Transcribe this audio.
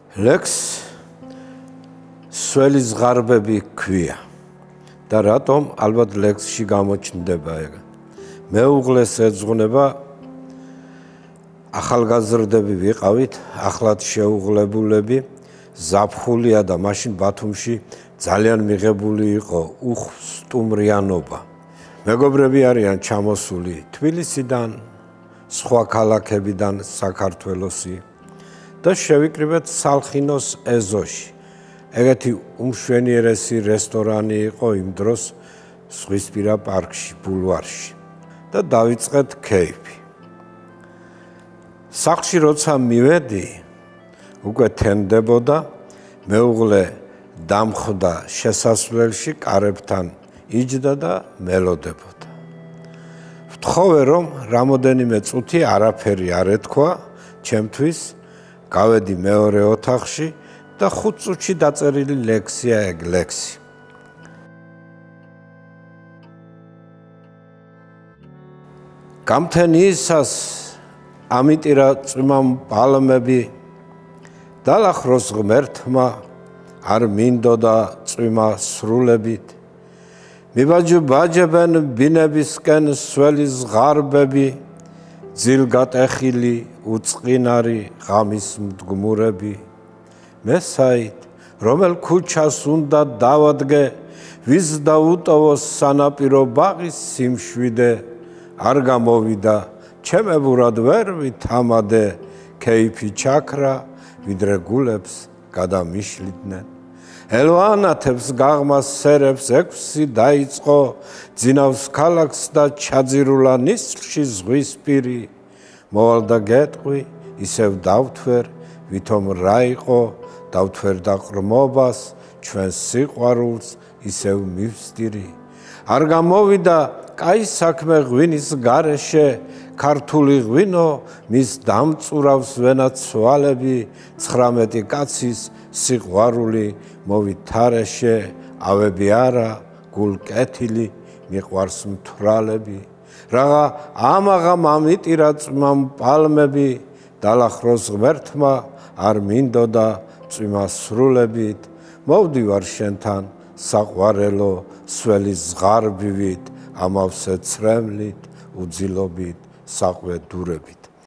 ლექს სველი ზღარბები ქვია და რატომ ალბათ ლექსში გამოჩნდება ეგ. მეუღლეს ეძღვნება ახალგაზრდები ვიყავით, ახლად შეუღლებულები, ზაფხულია და მაშინ ბათუმში ძალიან მიღებული იყო უხსტუმრიანობა. მეგობრები არიან ჩამოსული თბილისიდან, სხვა ქალაქებიდან საქართველოსი და შევიკრიბეთ სალხინოს ეზოში. ეგეთი უმშვენიერესი რესტორანი იყო იმ დროს ზღვისპირა პარკში, ბულვარში და დავიწყეთ ქეიფი. სახლში როცა მივედი, უკვე თენდებოდა, მეუღლე დამხვდა შესასვლელში, კარებთან იჯდა და მელოდებოდა. ვთხოვე, რომ რამოდენიმე წუთი არაფერი არ ეთქვა ჩემთვის, გავედი მეორე ოთახში და 5 წუთში დაწერილი ლექსია ეგ ლექსი. გამთენიისას ამიტირა წვიმამ პალმები, დალახროს ღმერთმა, არ მინდოდა წვიმა სრულებით. მიბაჯებენ ბინებისკენ სველი ზღარბები, ძილგატეხილი უწყინარი ღამის მდგმურები. მესაით, რომელ ქუჩას უნდა დავადგე, ვის დაუტოვოს სანაპირო ბაღის სიმშვიდე, არ გამოვიდა ჩემებურად ვერ ვითამადე, ქეიფი ჩაქრა, ვიდრე გულებს გადამიშლიდნენ. ელვანათებს გაღმას სერებს 6 დაიწყო, ძინავს ქალაქს და ჩაძირულა ნისლში ზღვისპირი. მოვალ და გეტყვი, ისევ დავთვერ, ვითომ რა იყო, დავთვერ და ყრმობას, ჩვენ სიყვარულს ისევ მივსდირი. არ გამოვიდა კაი საქმე ღვინის გარეშე, ქართული ღვინო მის დამწურავს ვენაცვალები, 19 კაცის სიყვარული მოვითარეშე, ავები არა, გულკეთილი მიყვარს მთვრალები. რაღა ამაღა მამიტირა წვიმამ პალმები, დალახროს ღმერთმა, არ მინდოდა წვიმა სრულებით. მოვდივარ შენთან საყვარელო, სველი ზღარბივით, ამავსე ცრემლით, უძილობით, საყვე დურებით.